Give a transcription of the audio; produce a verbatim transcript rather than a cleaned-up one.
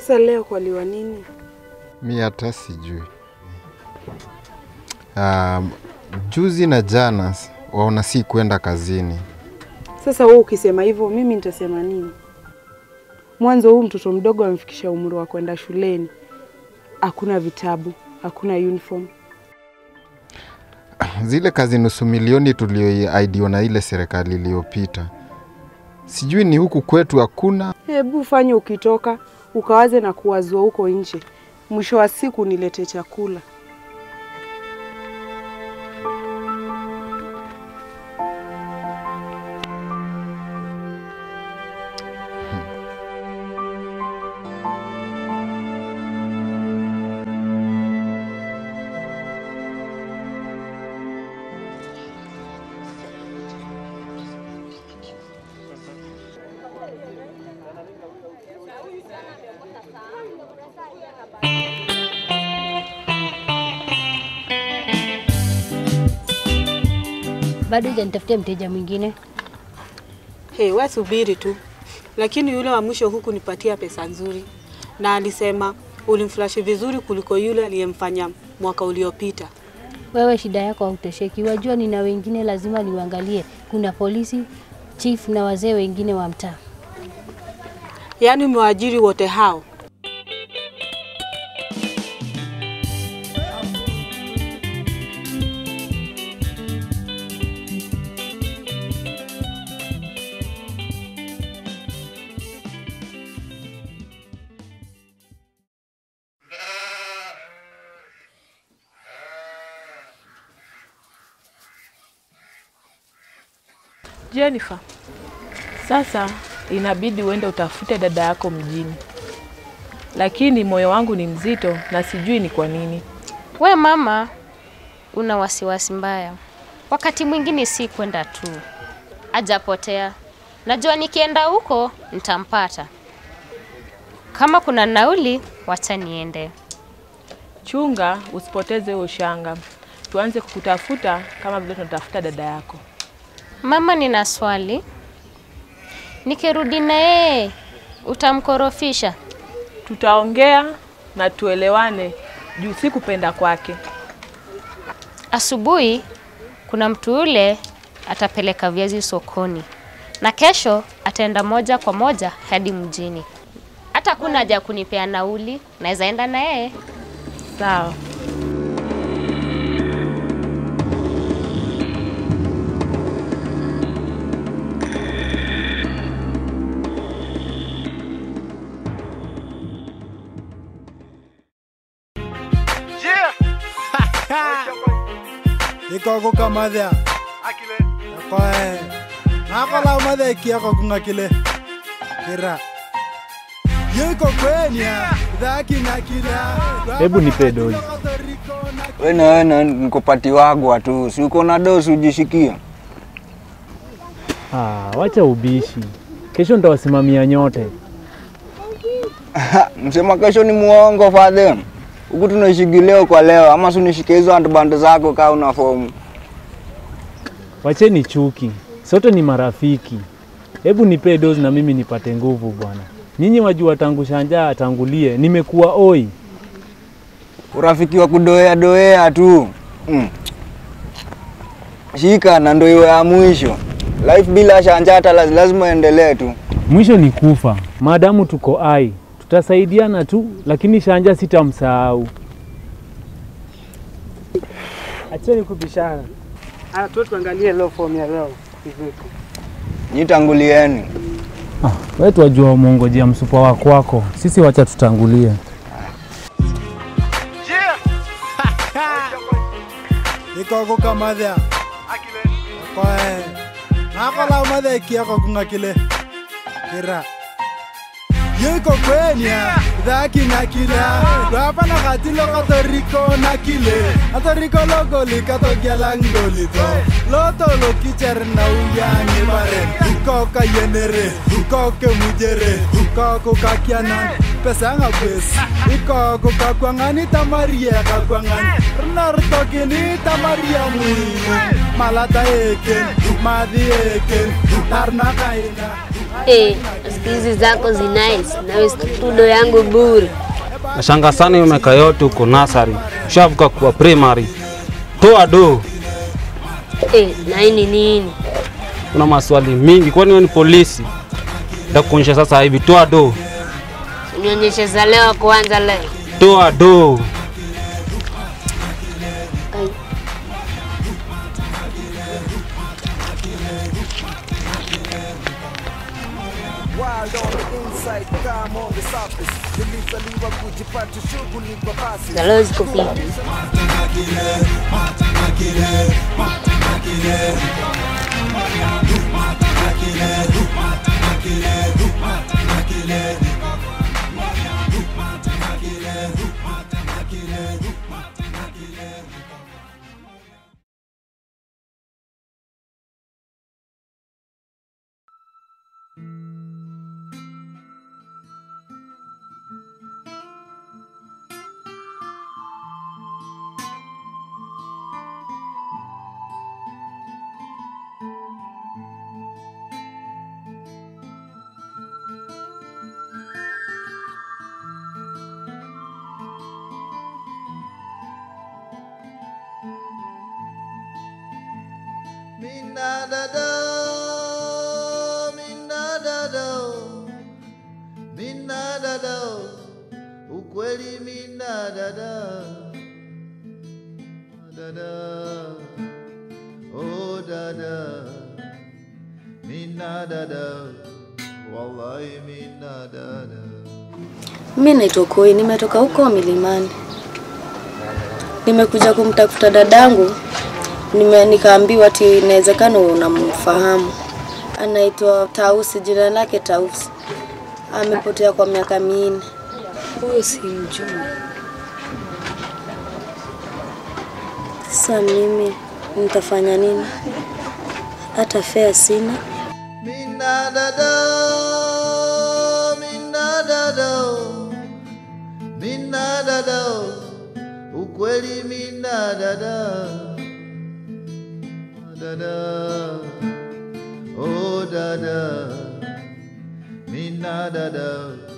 Sasa leo kwaliwa nini? Mimi hata sijui. Um, juzi na jana waona si kwenda kazini. Sasa wewe ukisema hivyo mimi nitasema nini? Mwanzo huu mtoto mdogo amfikisha umri wa kwenda shuleni. Hakuna vitabu, hakuna uniform. Zile kazi nusu milioni tulioidiwa na ile serikali iliyopita. Sijui ni huku kwetu hakuna. Hebu fanye ukitoka, ukawaze na kuwazua huko nje. Mwisho wa siku nilete chakula. Bado hujanitafutia mteja mwingine? Hey, wewe subiri tu. Lakini yule wa mwisho huku nipatia pesa nzuri. Na alisema ulimflash vizuri kuliko yule aliyemfanya mwaka uliopita. Wewe shida yako hautosheki. Wajua nina wengine lazima niwaangalie. Kuna polisi, chief na wazee wengine wa mtaa. Yaani umewaajiri wote hao? Jennifer, sasa inabidi uende utafute dada yako mjini. Lakini moyo wangu ni mzito na sijui ni kwa nini. We mama, una wasiwasi mbaya. Wakati mwingine si kwenda tu. Ajapotea. Najua nikienda huko nitampata. Kama kuna nauli, wacha niende. Chunga usipoteze ushanga. Tuanze kukutafuta kama vile tunatafuta dada yako. Mama, nina swali. Nikirudi na yeye utamkorofisha? Tutaongea na tuelewane juu si kupenda kwake. Asubuhi kuna mtu yule atapeleka viazi sokoni. Na kesho ataenda moja kwa moja hadi mjini. Hata kuna haja kunipea nauli, naweza enda na yeye. Sawa. Iko ko kamadha akile koe nakola umadha kiako kungakile kira yuko kwenya dhaki nakila. Hebu nipe dozi. Wewe na wewe niko pati wako tu, si uko na dozi ujishikia. Ah, wacha ubishi. Kesho nitawasimamia nyote. Msema kesho ni muongo father. Huku tunashiki leo kwa leo, ama sunishike hizo handband zako kaa una fomu. Wacheni chuki. Sote ni marafiki. Hebu nipe dozi na mimi nipate nguvu bwana. Nyinyi wajua tangu shanja atangulie, nimekuwa oi. Urafiki wa kudoea doea tu. Mm. Shika na ndio iwe ya mwisho. Life bila shanja hata lazima endelee tu. Mwisho ni kufa. Maadamu tuko hai, tutasaidiana tu, lakini shanja sitamsahau. Acheni kubishana. Ah, tu tuangalie leo form ya leo. Hivipi? Nitangulieni. Ah, wewe twajua muongojea msupa wako wako. Sisi wacha tutangulie. Iko ko kamadha akile koe nakola umadha kiako kungakile kira yuko kwenya dhaki nakila. Hapa na katilo katoriko nakile atoriko logo likato gyalangoli to loto lokicher na uyangi mare uko kayenere uko kemujere uko kakiana pesa ngabes uko kakwangani tamaria kakwangani nartokini tamaria mui malata eken madhi eken tarna kaina. Eh, skizi zako zi nice. Na studio yangu bure. Nashanga sana umeka yote uko nursery. Ushavuka kwa primary. Toa do. Eh, na hii nini? Kuna maswali mingi. Kwani wewe ni polisi? Ndakuonyesha sasa hivi. Toa do. Nionyeshe za leo kwanza leo. Toa do. Zalo ziko vipi? Minna dada, minna dada, minna dada, ukweli minna dada, dada, oh dada, minna dada, wallahi minna dada. Mimi naitwa Koi, nimetoka huko milimani. Nimekuja kumtafuta dadangu. Nime nikaambiwa ati inawezekana unamfahamu. Anaitwa Tausi, jina lake Tausi. Amepotea kwa miaka minne. Huyo si mjui. Sasa mimi nitafanya nini? Hata fare sina. Minna dada, minna dada, minna dada, ukweli minna dada, dada, oh dada, minna dada.